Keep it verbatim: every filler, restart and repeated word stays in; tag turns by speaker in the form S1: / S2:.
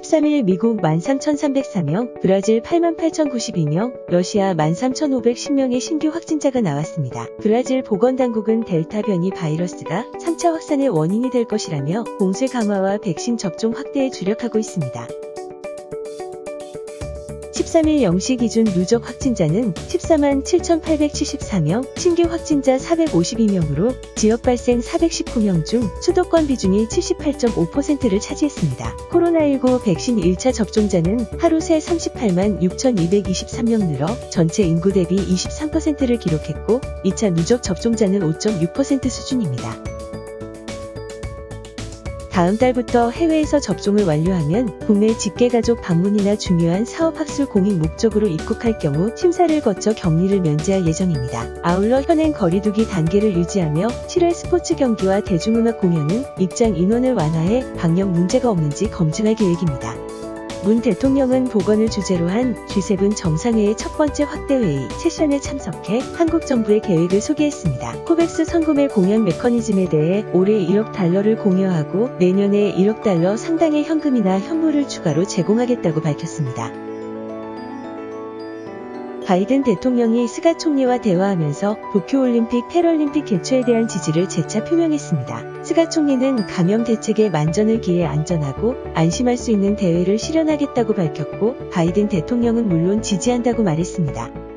S1: 십삼 일 미국 만 삼천삼백사 명, 브라질 팔만 팔천구십이 명, 러시아 만 삼천오백십 명의 신규 확진자가 나왔습니다. 브라질 보건당국은 델타 변이 바이러스가 삼 차 확산의 원인이 될 것이라며 봉쇄 강화와 백신 접종 확대에 주력하고 있습니다. 십삼 일 영 시 기준 누적 확진자는 십사만 칠천팔백칠십사 명, 신규 확진자 사백오십이 명으로 지역 발생 사백십구 명 중 수도권 비중이 칠십팔 점 오 퍼센트를 차지했습니다. 코로나십구 백신 일 차 접종자는 하루 새 삼십팔만 육천이백이십삼 명 늘어 전체 인구 대비 이십삼 퍼센트를 기록했고 이 차 누적 접종자는 오 점 육 퍼센트 수준입니다. 다음 달부터 해외에서 접종을 완료하면 국내 직계가족 방문이나 중요한 사업학술 공익 목적으로 입국할 경우 심사를 거쳐 격리를 면제할 예정입니다. 아울러 현행 거리두기 단계를 유지하며 칠월 스포츠 경기와 대중음악 공연은 입장 인원을 완화해 방역 문제가 없는지 검증할 계획입니다. 문 대통령은 보건을 주제로 한 지 세븐 정상회의 첫 번째 확대회의 세션에 참석해 한국 정부의 계획을 소개했습니다. 코백스 성구매 공약 메커니즘에 대해 올해 일억 달러를 공여하고 내년에 일억 달러 상당의 현금이나 현물을 추가로 제공하겠다고 밝혔습니다. 바이든 대통령이 스가 총리와 대화하면서 도쿄올림픽 패럴림픽 개최에 대한 지지를 재차 표명했습니다. 스가 총리는 감염 대책에 만전을 기해 안전하고 안심할 수 있는 대회를 실현하겠다고 밝혔고 바이든 대통령은 물론 지지한다고 말했습니다.